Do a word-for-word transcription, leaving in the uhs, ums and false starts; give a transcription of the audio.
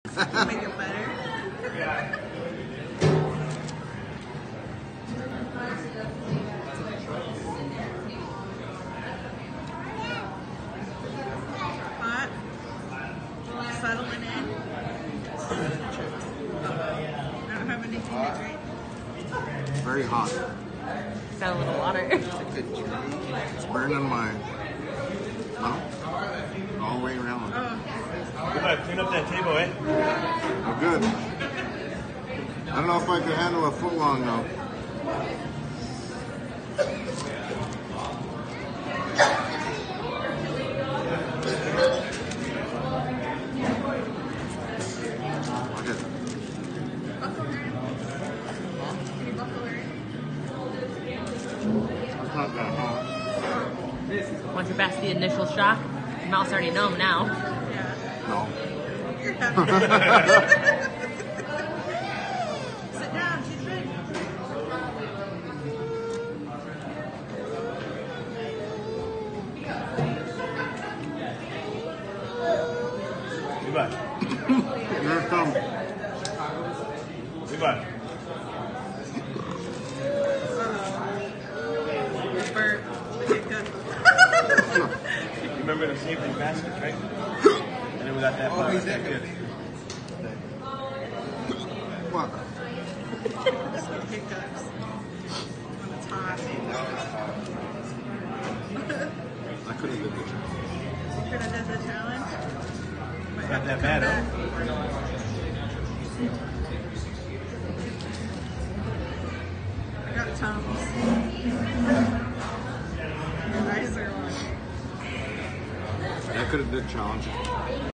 Make it better. Hot. Settling in. I don't have anything to drink. Very hot. Got a little water. It's burning my mouth all the way around. Oh. We gotta clean up that table, eh? I'm good. I don't know if I can handle a foot long though. Okay. Buckle her. Can you buckle her? It's not that hot. Once you pass the initial shock, your mouth's already numb now. Yeah. No. You're happy. Sit down, she's ready. Goodbye. Here it comes. Goodbye. Burp. Okay, good. You remember the safety baskets, right? And then we got that box. That good. What? Some hiccups. When it's hot. I could have did it. You could have done the challenge. Might Not have that to bad, come huh? back. I got Tums. Your eyes are on. I could have did challenge.